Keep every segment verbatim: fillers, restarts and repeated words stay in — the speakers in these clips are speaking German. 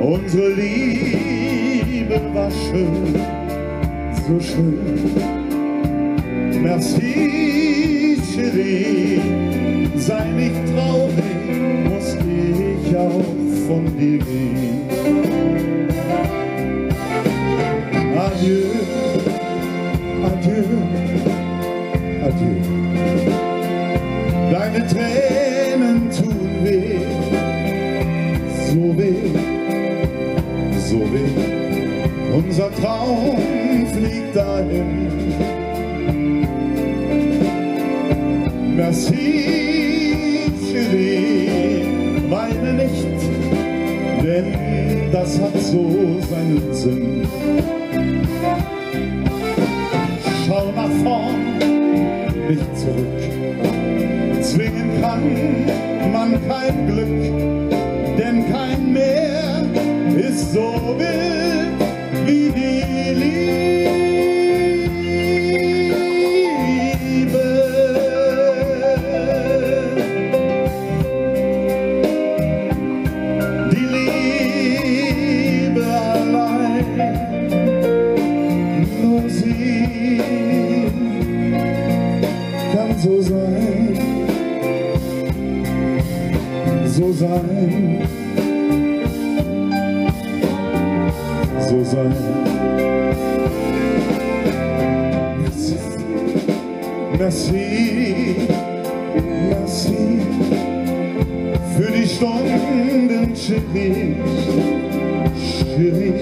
Unsere Liebe war schön, so schön. Merci, Chérie, sei nicht traurig, muss ich auch von dir gehen. Adieu, adieu, adieu. Deine Tränen tun weh, so weh, so weh. Unser Traum fliegt dahin. Merci, Chérie, weine nicht, denn das hat so seinen Sinn. Schau nach vorn, nicht zurück. Zwingen kann man kein Glück, denn kein Meer ist so wild wie die Liebe. So sein, so sein, so sein. Merci, merci, merci für die Stunden, Chérie, Chérie,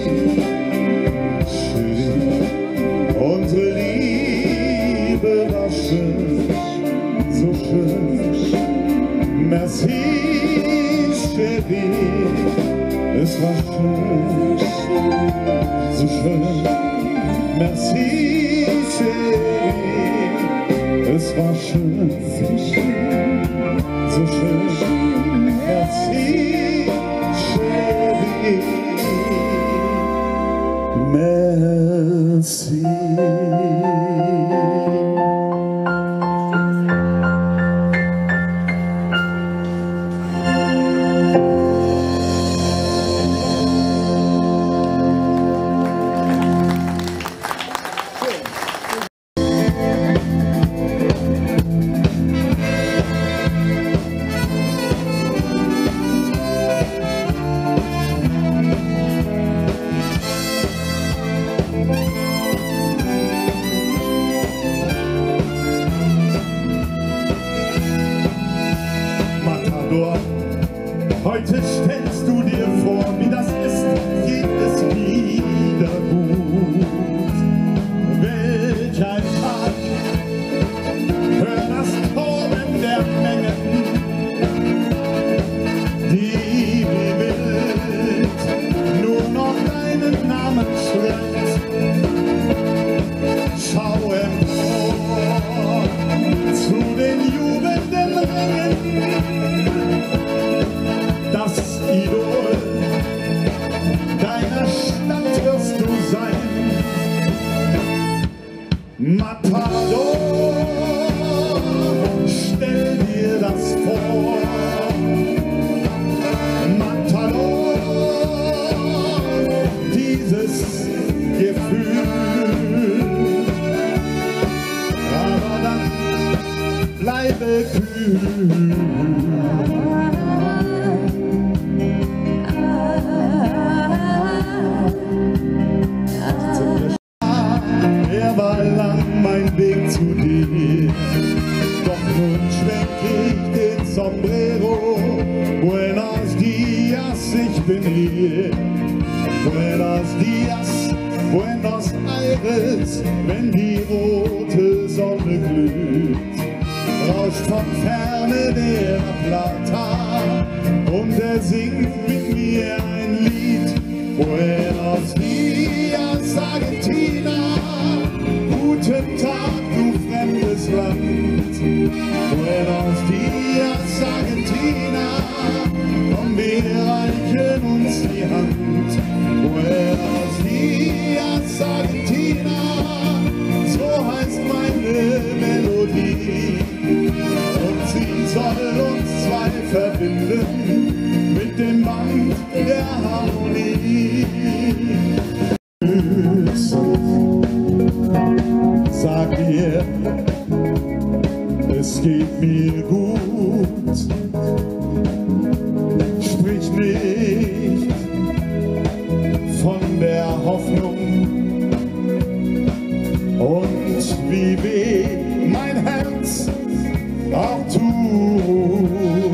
Chérie. Unsere Liebe war schön, so schön. Merci, Chérie, es war schön, so schön. Merci, Chérie, es war schön, so schön. Merci, Chérie, merci. Heute stellst du dir vor, wie das ist, geht es wieder gut. Welch ein Tag, hör das Toben der Mengen, die wie wild nur noch deinen Namen schreit. Schau empor zu den jubelnden Rängen. Das Idol deiner Stadt wirst du sein. Matador, stell dir das vor. Matador, dieses Gefühl. Aber dann bleibe kühl. War lang mein Weg zu dir, doch nun schwenk ich den Sombrero. Buenos dias, ich bin hier. Buenos dias, Buenos Aires, wenn die rote Sonne glüht. Rauscht von Ferne der Plata und er singt mit mir ein Lied. Buenos dias, Argentina. Guten Tag, du fremdes Land. Buenos dias, Argentina. Komm, wir reichen uns die Hand. Buenos dias, Argentina. So heißt meine Melodie. Und sie soll uns zwei verbinden mit dem Band der Harmonie. grüßt. Sag mir, es geht mir gut. Sprich nicht von der Hoffnung und wie weh mein Herz auch tut.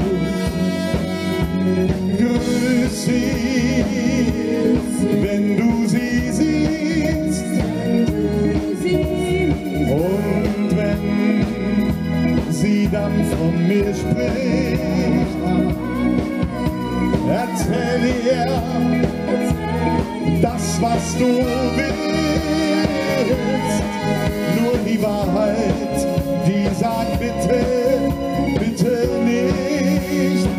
Grüß sie, wenn du sie siehst, und wenn sie dann von mir spricht, erzähl ihr das, was du willst, nur die Wahrheit, die sagt bitte, bitte nicht.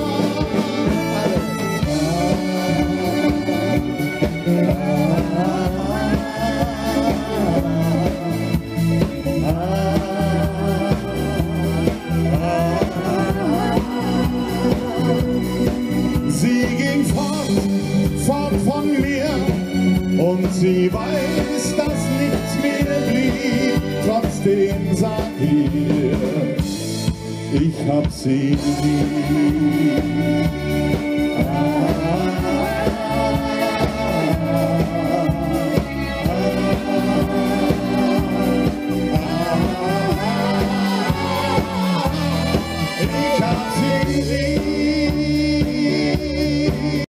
Sie ging fort, fort von mir, und sie weiß, dass nichts mehr blieb. Trotzdem sag ihr, ich hab sie lieb.